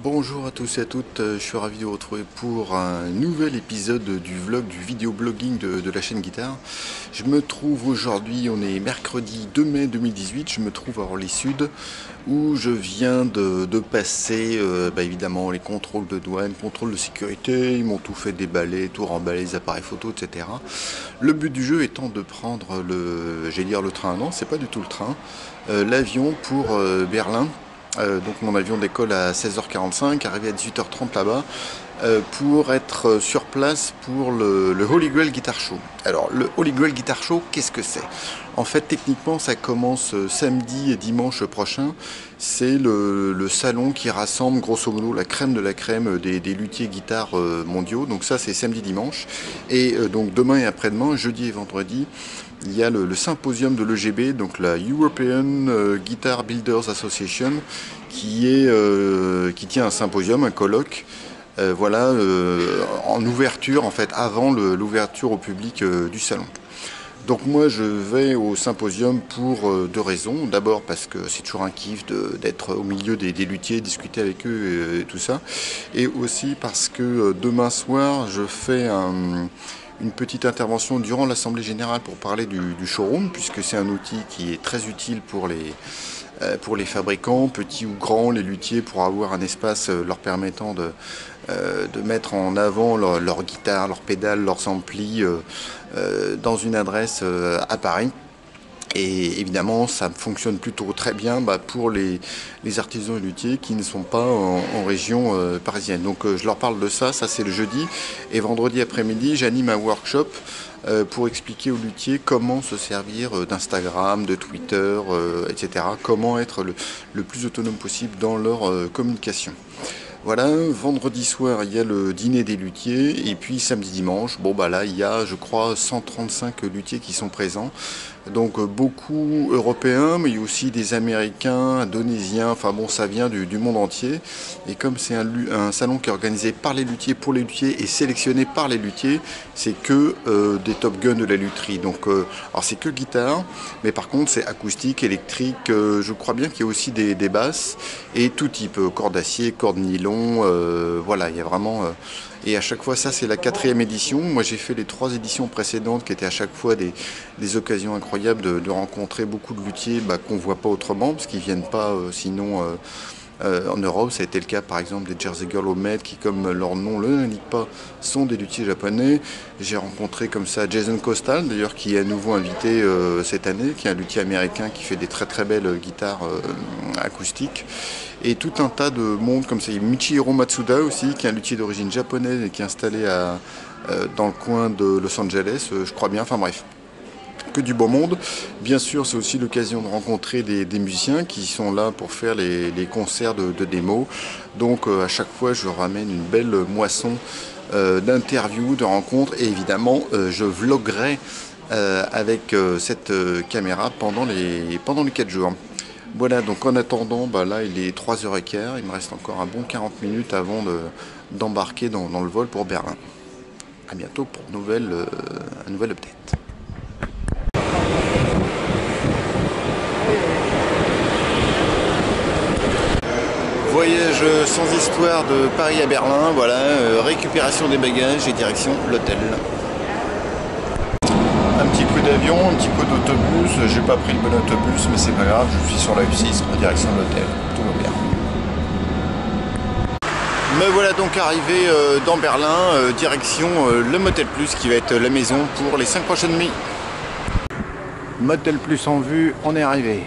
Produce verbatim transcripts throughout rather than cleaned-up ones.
Bonjour à tous et à toutes, je suis ravi de vous retrouver pour un nouvel épisode du vlog, du vidéo blogging de, de la chaîne Guitare. Je me trouve aujourd'hui, on est mercredi deux mai deux mille dix-huit, je me trouve à Orly-Sud où je viens de, de passer euh, bah évidemment les contrôles de douane, contrôles de sécurité, ils m'ont tout fait déballer, tout remballer, les appareils photo, et cetera. Le but du jeu étant de prendre le, j'allais dire le train, non c'est pas du tout le train, euh, l'avion pour euh, Berlin. Euh, donc mon avion décolle à seize heures quarante-cinq, arrivé à dix-huit heures trente là-bas, euh, pour être sur place pour le, le Holy Grail Guitar Show. Alors le Holy Grail Guitar Show, qu'est-ce que c'est? En fait techniquement ça commence samedi et dimanche prochain. C'est le, le salon qui rassemble grosso modo la crème de la crème des, des luthiers guitares euh, mondiaux. Donc ça c'est samedi-dimanche. Et euh, donc demain et après-demain, jeudi et vendredi, il y a le, le symposium de l'E G B, donc la European Guitar Builders Association, qui, est, euh, qui tient un symposium, un colloque, euh, voilà, euh, en ouverture, en fait, avant l'ouverture au public euh, du salon. Donc moi je vais au symposium pour euh, deux raisons. D'abord parce que c'est toujours un kiff d'être au milieu des, des luthiers, discuter avec eux et, et tout ça. Et aussi parce que euh, demain soir je fais un... une petite intervention durant l'Assemblée Générale pour parler du, du showroom, puisque c'est un outil qui est très utile pour les, euh, pour les fabricants, petits ou grands, les luthiers, pour avoir un espace euh, leur permettant de, euh, de mettre en avant leur, leur guitare, leurs pédales, leurs amplis euh, euh, dans une adresse euh, à Paris. Et évidemment, ça fonctionne plutôt très bien bah, pour les, les artisans et luthiers qui ne sont pas en, en région euh, parisienne. Donc euh, je leur parle de ça, ça c'est le jeudi. Et vendredi après-midi, j'anime un workshop euh, pour expliquer aux luthiers comment se servir euh, d'Instagram, de Twitter, euh, et cetera. Comment être le, le plus autonome possible dans leur euh, communication. Voilà, vendredi soir, il y a le dîner des luthiers, et puis samedi dimanche, bon bah là, il y a, je crois, cent trente-cinq luthiers qui sont présents. Donc beaucoup européens, mais aussi des Américains, Indonésiens, enfin bon, ça vient du, du monde entier. Et comme c'est un, un salon qui est organisé par les luthiers, pour les luthiers, et sélectionné par les luthiers, c'est que euh, des top guns de la lutherie. Donc, euh, alors c'est que guitare, mais par contre c'est acoustique, électrique, euh, je crois bien qu'il y a aussi des, des basses, et tout type, euh, cordes d'acier, cordes nylon, euh, voilà, il y a vraiment... Euh, Et à chaque fois, ça c'est la quatrième édition. Moi j'ai fait les trois éditions précédentes qui étaient à chaque fois des, des occasions incroyables de, de rencontrer beaucoup de luthiers bah, qu'on ne voit pas autrement, parce qu'ils ne viennent pas euh, sinon euh, euh, en Europe. Ça a été le cas par exemple des Jersey Girl Homemade qui, comme leur nom ne l'indique pas, sont des luthiers japonais. J'ai rencontré comme ça Jason Costal d'ailleurs, qui est à nouveau invité euh, cette année, qui est un luthier américain qui fait des très très belles guitares euh, acoustiques. Et tout un tas de monde comme ça. Il y a Michihiro Matsuda aussi, qui est un luthier d'origine japonaise et qui est installé à, euh, dans le coin de Los Angeles, euh, je crois bien. Enfin bref, que du beau monde. Bien sûr, c'est aussi l'occasion de rencontrer des, des musiciens qui sont là pour faire les, les concerts de, de démo. Donc euh, à chaque fois, je ramène une belle moisson euh, d'interviews, de rencontres. Et évidemment, euh, je vloggerai euh, avec euh, cette euh, caméra pendant les, pendant les quatre jours. Voilà, donc en attendant, bah là il est trois heures quinze, il me reste encore un bon quarante minutes avant d'embarquer de, dans, dans le vol pour Berlin. A bientôt pour nouvelle, euh, un nouvel update. Voyage sans histoire de Paris à Berlin, voilà, euh, récupération des bagages et direction l'hôtel. Un petit coup d'avion, un petit coup d'autobus, j'ai pas pris le bon autobus mais c'est pas grave, je suis sur la U six en direction de l'hôtel, tout va bien. Me voilà donc arrivé euh, dans Berlin, euh, direction euh, le Motel Plus qui va être la maison pour les cinq prochaines nuits. Motel Plus en vue, on est arrivé.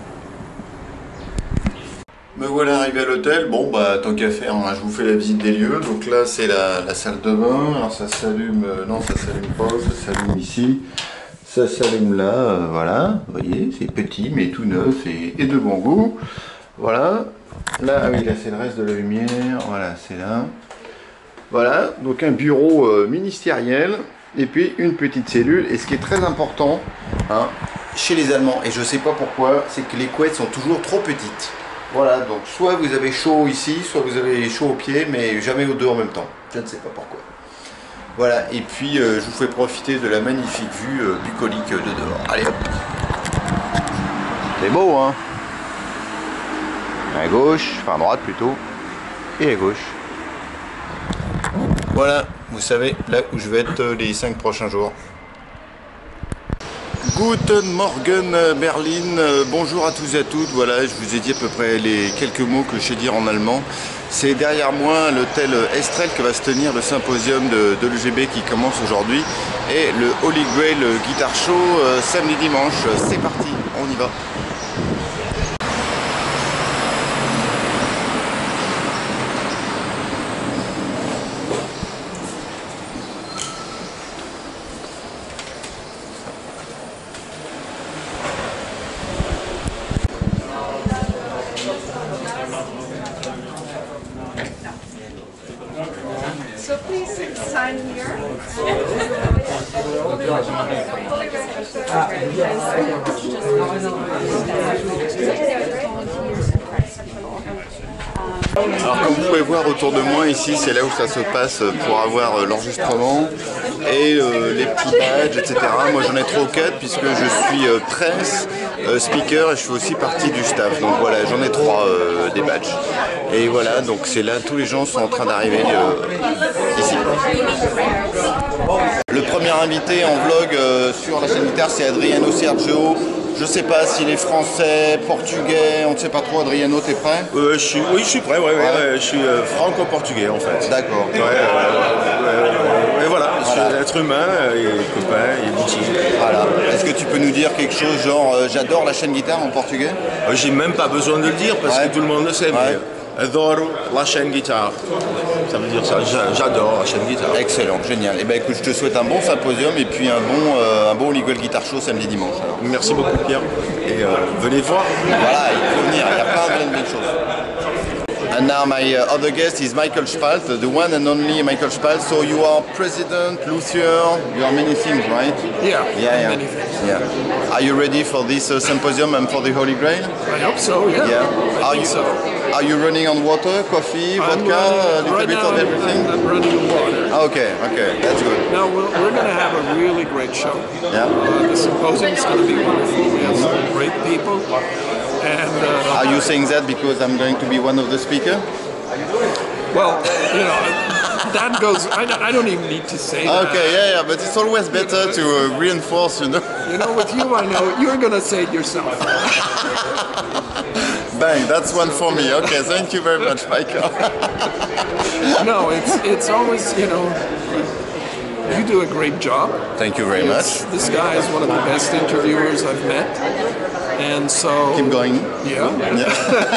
Me voilà arrivé à l'hôtel, bon bah tant qu'à faire, hein, je vous fais la visite des lieux. Donc là c'est la, la salle de bain, alors ça s'allume, euh, non ça s'allume pas, ça s'allume ici. Ça s'allume là, euh, voilà, vous voyez, c'est petit mais tout neuf et, et de bon goût. Voilà, là, ah oui, là c'est le reste de la lumière, voilà, c'est là. Voilà, donc un bureau euh, ministériel et puis une petite cellule. Et ce qui est très important, hein, chez les Allemands, et je sais pas pourquoi, c'est que les couettes sont toujours trop petites. Voilà, donc soit vous avez chaud ici, soit vous avez chaud aux pieds, mais jamais aux deux en même temps. Je ne sais pas pourquoi. Voilà, et puis euh, je vous fais profiter de la magnifique vue euh, bucolique de dehors. Allez hop. C'est beau, hein? À gauche, enfin à droite plutôt. et à gauche. Voilà, vous savez là où je vais être les cinq prochains jours. Guten Morgen Berlin, bonjour à tous et à toutes. Voilà, je vous ai dit à peu près les quelques mots que je sais dire en allemand. C'est derrière moi l'hôtel Estrel que va se tenir le symposium de, de l'E G B qui commence aujourd'hui et le Holy Grail Guitar Show euh, samedi dimanche. C'est parti, on y va. So please sign here. Alors comme vous pouvez voir autour de moi ici, c'est là où ça se passe pour avoir l'enregistrement et euh, les petits badges, et cetera. Moi j'en ai trois ou quatre puisque je suis euh, presse, euh, speaker et je fais aussi partie du staff. Donc voilà, j'en ai trois euh, des badges. Et voilà, donc c'est là, tous les gens sont en train d'arriver euh, ici. Le premier invité en vlog euh, sur la chaîne guitare, c'est Adriano Sergio. Je sais pas s'il est français, portugais, on ne sait pas trop. Adriano, t'es prêt? euh, je suis, Oui, je suis prêt, ouais, ouais, ouais. Je suis euh, franco-portugais en fait. D'accord. Ouais, euh, euh, et voilà, je suis un être humain, et copain, et boutique. Voilà. Est-ce que tu peux nous dire quelque chose genre euh, j'adore la chaîne guitare en portugais? Euh, J'ai même pas besoin de le dire parce Ouais. que tout le monde le sait. Ouais. Mais adoro la chaîne guitare. Ça veut dire ça, j'adore la chaîne guitare. Excellent, génial. Et ben écoute, je te souhaite un bon symposium et puis un bon, euh, un bon Holy Grail Guitar Show samedi dimanche. Alors. Merci beaucoup Pierre. Et euh, venez voir. Voilà, il faut venir, il y a plein de belles choses. And now my uh, other guest is Michael Spalt, the one and only Michael Spalt. So you are president, luthier, you are many things, right? Yeah, Yeah, yeah. many things. Yeah. Are you ready for this uh, symposium and for the Holy Grail? I hope so, yeah. Yeah. I Are think you so. are you running on water, coffee, I'm vodka, running- a little right bit now of everything? I'm, I'm running water. Okay, okay, that's good. Now we're, we're going to have a really great show. Yeah. Uh, the symposium is going to be wonderful. We have some great people. And uh, Are you saying that because I'm going to be one of the speakers? well, you know, that goes. I don't, I don't even need to say that. Okay, yeah, yeah, but it's always better to uh, reinforce, you know. You know, with you, I know you're going to say it yourself. Bang, that's one for me. Okay, thank you very much, Michael. No, it's it's always, you know, you do a great job. Thank you very much. It's- This guy is one of the best interviewers I've met, and so Keep going. yeah. Yeah.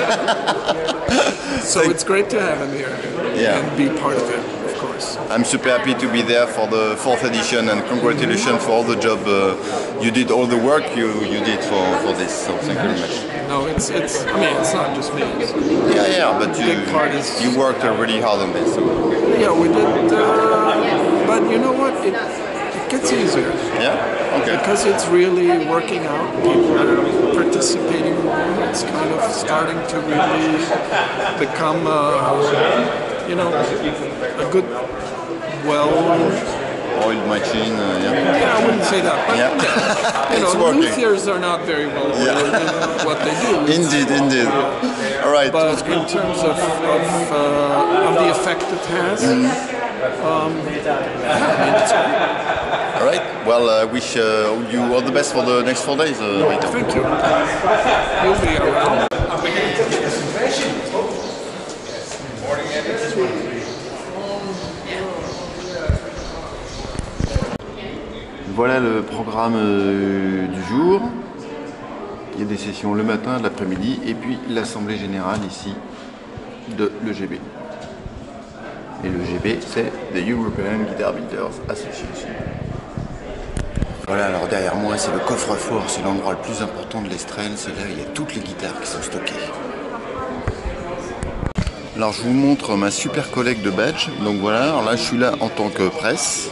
So it's great to have him here Yeah. and be part of it, of course. I'm super happy to be there for the fourth edition and congratulations for all the job uh, you did, all the work you, you did for, for this. So thank you very much. No, it's it's. I mean, it's not just me. It's, Yeah, yeah, but you Big part is- you worked uh, really hard on this. So. yeah, we did. Uh, but you know what? It it gets easier Yeah. Okay. because it's really working out. People are participating more. It's kind of starting to really become, uh, you know, a good, well. Oiled machine. Uh, yeah. Yeah, I wouldn't say that. But Yeah. you It's know, working. luthiers are not very well Yeah. oiled in what they do. Indeed, indeed. All right. But in terms of of, uh, of the effect it has, um, yeah, I mean, it's great. All right. Well, I uh, wish uh, you all the best for the next four days, uh, Michael. Thank you. You'll be around. Voilà le programme euh, du jour. Il y a des sessions le matin, l'après-midi et puis l'assemblée générale ici de l'E G B. Et l'E G B, c'est the European Guitar Builders Association. Voilà, alors derrière moi, c'est le coffre-fort, c'est l'endroit le plus important de l'Estrel. C'est là où il y a toutes les guitares qui sont stockées. Alors je vous montre ma super collecte de badges. Donc voilà, alors là je suis là en tant que presse.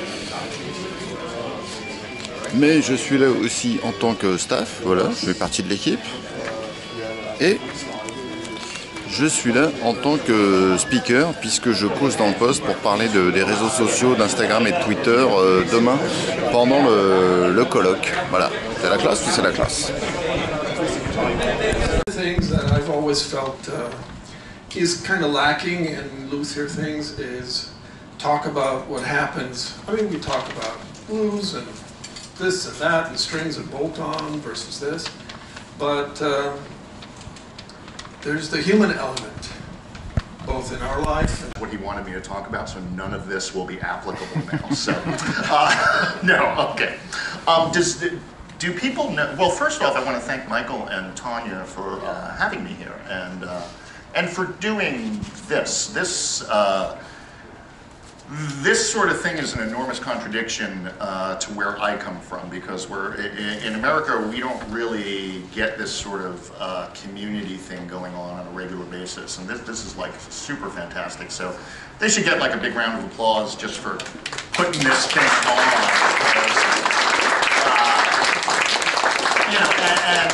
Mais je suis là aussi en tant que staff, voilà, je fais partie de l'équipe. Et je suis là en tant que speaker, puisque je pose dans le poste pour parler de, des réseaux sociaux, d'Instagram et de Twitter euh, demain, pendant le, le colloque. Voilà, c'est la classe ou c'est la classe? Things that I've always felt, uh, is kind of lacking in luthier things is talk about what happens. I mean, we talk about blues and this and that and strings and bolt-on versus this, but uh, there's the human element, both in our life and what he wanted me to talk about, so none of this will be applicable now. So, uh, no, okay. Um, does do people know? Well, first off, I want to thank Michael and Tanya for uh, having me here and uh, and for doing this. This. Uh, This sort of thing is an enormous contradiction uh, to where I come from, because we're in, in America, we don't really get this sort of uh, community thing going on on a regular basis, and this this is like super fantastic. So they should get like a big round of applause just for putting this thing on. Because, uh, you know, and, and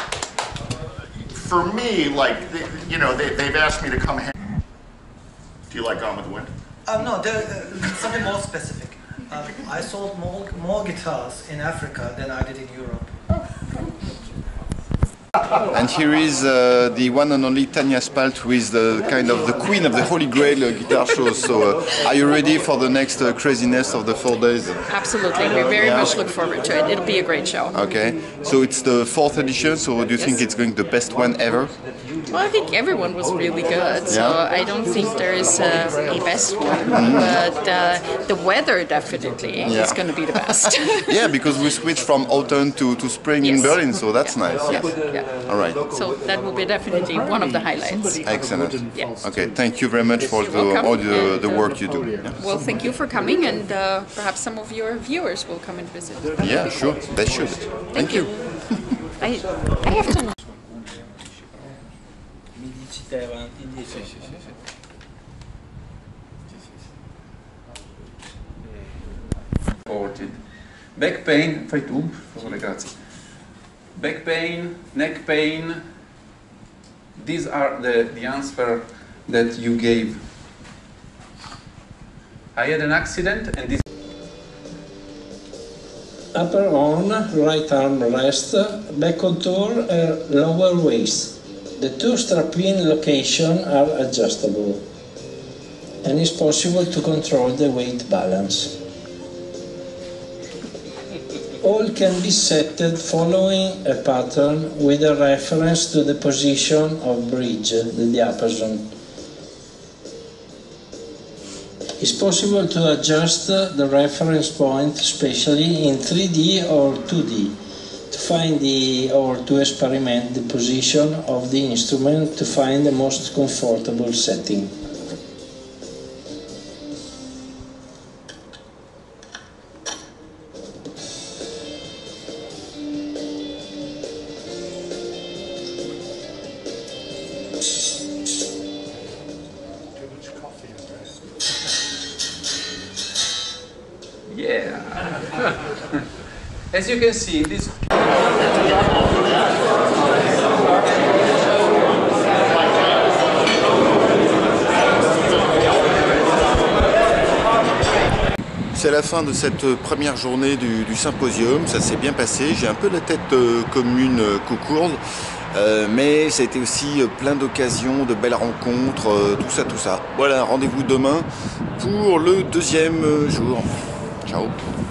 for me, like they, you know, they, they've asked me to come. Do you like Gone with the Wind? Uh, no, there, uh, something more specific. Uh, I sold more, more guitars in Africa than I did in Europe. And here is uh, the one and only Tanya Spalt, who is the kind of the queen of the Holy Grail uh, guitar shows. So, uh, are you ready for the next uh, craziness of the four days? Absolutely, we very yeah. much look forward to it. It'll be a great show. Okay, so it's the fourth edition. So, do you yes. think it's going to be the best one ever? Well, I think everyone was really good, so yeah. I don't think there is a, a best one, mm-hmm. but uh, the weather definitely yeah. is going to be the best. Yeah, because we switched from autumn to, to spring yes. in Berlin, so that's yeah. nice. Yeah. Yeah. All right. So that will be definitely one of the highlights. Excellent. Yeah. Okay, thank you very much for the, all the, the work you do. Yeah. Well, thank you for coming, and uh, perhaps some of your viewers will come and visit. Yeah, sure, they should. Thank, thank you. you. I, I have to... Back pain, fai tu, grazie. Back pain, neck pain, these are the, the answer that you gave. I had an accident and this... Upper arm, right arm rest, back contour, uh, lower waist. The two strap-in locations are adjustable, and it's possible to control the weight balance. All can be set following a pattern with a reference to the position of bridge, the diapason. It's possible to adjust the reference point, especially in three D or two D, to find the or to experiment the position of the instrument to find the most comfortable setting. Yeah. As you can see, this. C'est la fin de cette première journée du, du symposium, ça s'est bien passé, j'ai un peu la tête euh, comme une euh, cocourde, euh, mais ça a été aussi euh, plein d'occasions, de belles rencontres, euh, tout ça, tout ça. Voilà, rendez-vous demain pour le deuxième jour. Ciao.